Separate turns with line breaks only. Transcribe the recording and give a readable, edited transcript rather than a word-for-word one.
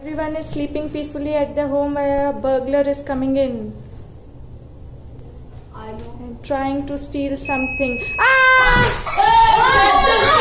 Everyone is sleeping peacefully at the home where a burglar is coming in.
I know.
And trying to steal something. Ah!